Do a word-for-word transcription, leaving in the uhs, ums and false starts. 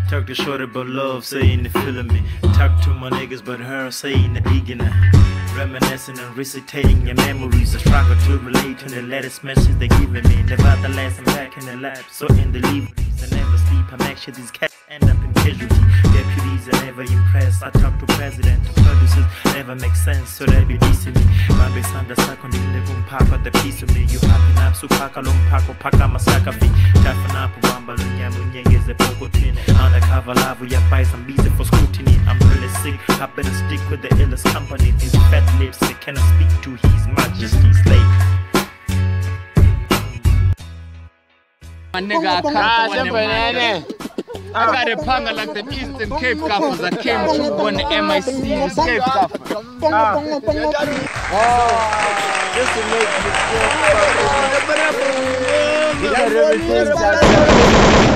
Talk to shorty about love, saying they feeling me. Talk to my niggas but her saying they digging it. Reminiscing and recitating your memories. I struggle to relate to the latest message they giving me. Nevertheless, I'm back in the lab, so in deliveries. I never sleep, I make sure these cats end up in casualty. Deputies are never impressed. I talk to president, to producers, never make sense, so they be dissing me. Babe Sanda Sakon in the room, papa the piece of me. You happy up, so paka lum pako paka masaka fi. Taffin up, wamba lunyamu nyenge ze poko tin. Undercover love, ya buy some busy for scrutiny. I'm really sick, I better stick with the illest company. These fat lips, they cannot speak to his majesty's late. My nigga, I can't one I got a panga like the Eastern Cape Coppers. I came through when the M I C is Cape Copper. Ah. Oh, just to make you feel.